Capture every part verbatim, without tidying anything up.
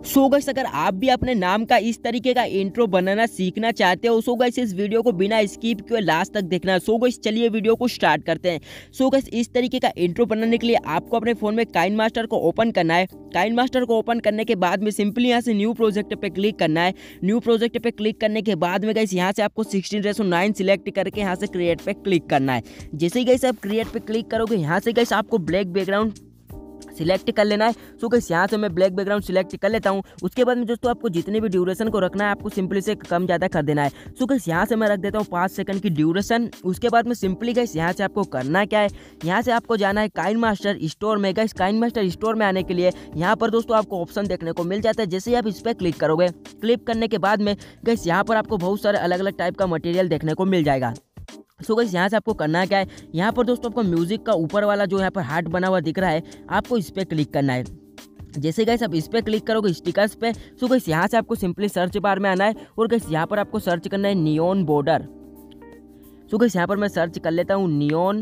So guys अगर आप भी अपने नाम का इस तरीके का इंट्रो बनाना सीखना चाहते हो, सो गाइस इस वीडियो को बिना स्किप किए लास्ट तक देखना। सो गाइस चलिए वीडियो को स्टार्ट करते हैं। सो गाइस इस तरीके का इंट्रो बनाने के लिए आपको अपने फोन में काइनमास्टर को ओपन करना है। काइनमास्टर को ओपन करने के बाद में सिंपली यहाँ से न्यू प्रोजेक्ट पे क्लिक करना है। न्यू प्रोजेक्ट पे क्लिक करने के बाद में गाइस यहाँ से आपको सिक्सटीन रेसो नाइन सिलेक्ट करके यहाँ से क्रिएट पे क्लिक करना है। जैसे ही गाइस आप क्रिएट पे क्लिक करोगे, यहाँ से गाइस आपको ब्लैक बैकग्राउंड सिलेक्ट कर लेना है। सो गाइस यहाँ से मैं ब्लैक बैकग्राउंड सिलेक्ट कर लेता हूँ। उसके बाद में दोस्तों आपको जितनी भी ड्यूरेशन को रखना है आपको सिंपली से कम ज़्यादा कर देना है। सो गाइस यहाँ से मैं रख देता हूँ पाँच सेकंड की ड्यूरेशन। उसके बाद में सिंपली गाइस यहाँ से आपको करना क्या है, यहाँ से आपको जाना है काइनमास्टर स्टोर में। गाइस काइनमास्टर स्टोर में आने के लिए यहाँ पर दोस्तों आपको ऑप्शन देखने को मिल जाता है। जैसे ही आप इस पर क्लिक करोगे, क्लिक करने के बाद में गाइस यहाँ पर आपको बहुत सारे अलग अलग टाइप का मटेरियल देखने को मिल जाएगा। सो गाइस यहाँ से आपको करना क्या है, यहाँ पर दोस्तों आपको म्यूजिक का ऊपर वाला जो यहाँ पर हार्ट बना हुआ दिख रहा है, आपको इस पर क्लिक करना है। जैसे गाइस आप इस पर क्लिक करोगे स्टिकर्स पे, सो गाइस यहाँ से आपको सिंपली सर्च बार में आना है और गाइस यहाँ पर आपको सर्च करना है नियॉन बॉर्डर। सो गाइस यहाँ पर मैं सर्च कर लेता हूँ नियॉन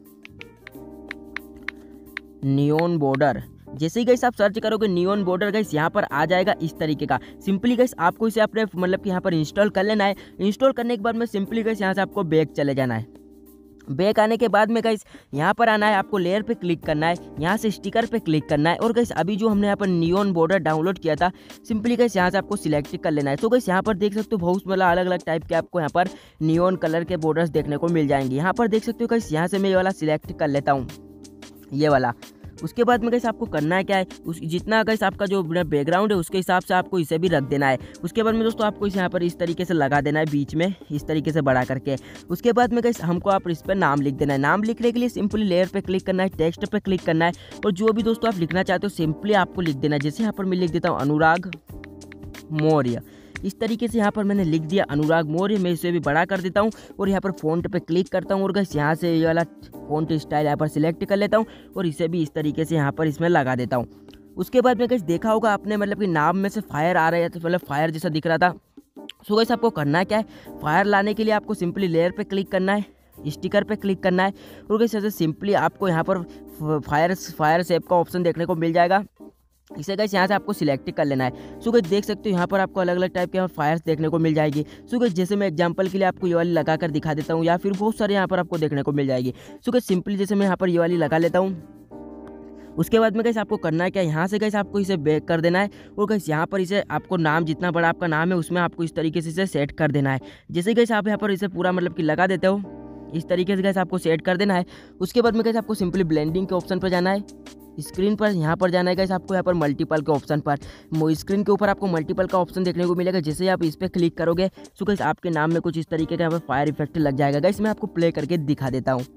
नियॉन बॉर्डर। जैसे ही गाइस आप सर्च करोगे नियॉन बॉर्डर, गाइस यहाँ पर आ जाएगा इस तरीके का। सिंपली गाइस आपको इसे अपने मतलब कि यहाँ पर इंस्टॉल कर लेना है। इंस्टॉल करने के बाद में सिंपली गाइस यहाँ से आपको बैक चले जाना है। बैक आने के बाद में गाइस यहाँ पर आना है, आपको लेयर पे क्लिक करना है, यहाँ से स्टिकर पे क्लिक करना है और गाइस अभी जो हमने यहाँ पर नियॉन बॉर्डर डाउनलोड किया था, सिंपली गाइस यहाँ से आपको सिलेक्ट कर लेना है। तो गाइस यहाँ पर देख सकते हो बहुत मतलब अलग अलग टाइप के आपको यहाँ पर नियॉन कलर के बॉर्डर्स देखने को मिल जाएंगे। यहाँ पर देख सकते हो गाइस यहाँ से मैं ये वाला सिलेक्ट कर लेता हूँ, ये वाला। उसके बाद में गाइस आपको करना है क्या है, उस जितना गाइस आपका जो बैकग्राउंड है उसके हिसाब से आपको इसे भी रख देना है। उसके बाद में दोस्तों आपको इसे यहाँ पर इस तरीके से लगा देना है, बीच में इस तरीके से बड़ा करके। उसके बाद में गाइस हमको आप इस पर नाम लिख देना है। नाम लिखने के लिए सिंपली लेयर पे क्लिक करना है, टेक्स्ट पे क्लिक करना है और जो भी दोस्तों आप लिखना चाहते हो सिंपली आपको लिख देना है। जैसे यहाँ पर मैं लिख देता हूँ अनुराग मौर्य। इस तरीके से यहाँ पर मैंने लिख दिया अनुराग मौर्य। मैं इसे भी बड़ा कर देता हूँ और यहाँ पर फ़ॉन्ट पे क्लिक करता हूँ और गाइस यहाँ से ये वाला फ़ॉन्ट स्टाइल यहाँ पर सिलेक्ट कर लेता हूँ और इसे भी इस तरीके से यहाँ पर इसमें लगा देता हूँ। उसके बाद में गाइस देखा होगा आपने मतलब कि नाम में से फायर आ रहा है, तो मतलब फायर जैसा दिख रहा था। सो गाइस आपको करना क्या है, फायर लाने के लिए आपको सिंपली लेयर पर क्लिक करना है, स्टिकर पे क्लिक करना है और गाइस ऐसे सिंपली आपको यहाँ पर फायर फायर शेप का ऑप्शन देखने को मिल जाएगा। इसे गाइस यहाँ से आपको सिलेक्ट कर लेना है। सो गाइस देख सकते हो यहाँ पर आपको अलग अलग टाइप के फायर्स देखने को मिल जाएगी। सो गाइस जैसे मैं एग्जांपल के लिए आपको ये वाली लगा कर दिखा देता हूँ या फिर बहुत सारे यहाँ पर आपको देखने को मिल जाएगी। सो गाइस सिंपली जैसे मैं यहाँ पर ये वाली लगा लेता हूँ। उसके बाद में गाइस आपको करना है क्या, यहाँ से गाइस आपको इसे बैक कर देना है और गाइस यहाँ पर इसे आपको नाम जितना बड़ा आपका नाम है उसमें आपको इस तरीके से इसे सेट कर देना है। जैसे गाइस आप यहाँ पर इसे पूरा मतलब कि लगा देते हो, इस तरीके से गाइस आपको सेट कर देना है। उसके बाद में गाइस आपको सिंपली ब्लेंडिंग के ऑप्शन पर जाना है, स्क्रीन पर यहाँ पर जाना है गाइस आपको यहाँ पर मल्टीपल के ऑप्शन पर। स्क्रीन के ऊपर आपको मल्टीपल का ऑप्शन देखने को मिलेगा। जैसे ही आप इस पर क्लिक करोगे तो गाइस आपके नाम में कुछ इस तरीके का यहाँ पर फायर इफेक्ट लग जाएगा। गाइस मैं आपको प्ले करके दिखा देता हूँ।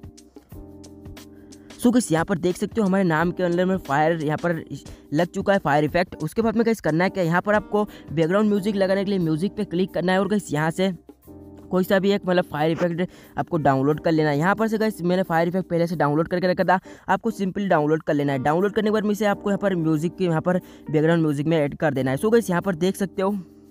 सो गाइस यहाँ पर देख सकते हो हमारे नाम के अंदर में फायर यहाँ पर लग चुका है, फायर इफेक्ट। उसके बाद में गाइस करना है क्या, यहाँ पर आपको बैकग्राउंड म्यूजिक लगाने के लिए म्यूजिक पे क्लिक करना है और गाइस यहाँ से कोई सा भी एक मतलब फायर इफेक्ट आपको डाउनलोड कर लेना है। यहाँ पर से गाइस मैंने फायर इफेक्ट पहले से डाउनलोड करके रखा था, आपको सिंपली डाउनलोड कर लेना है। डाउनलोड करने के बाद में इसे आपको यहाँ पर म्यूजिक के यहाँ पर बैकग्राउंड म्यूजिक में ऐड कर देना है। सो गाइस यहाँ पर देख सकते हो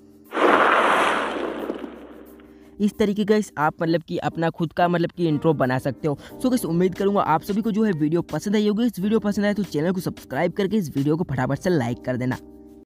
इस तरीके गाइस आप मतलब कि अपना खुद का मतलब कि इंट्रो बना सकते हो। सो गाइस उम्मीद करूंगा आप सभी को जो है वीडियो पसंद आई होगी। इस वीडियो पसंद आए तो चैनल को सब्सक्राइब करके इस वीडियो को फटाफट से लाइक कर देना।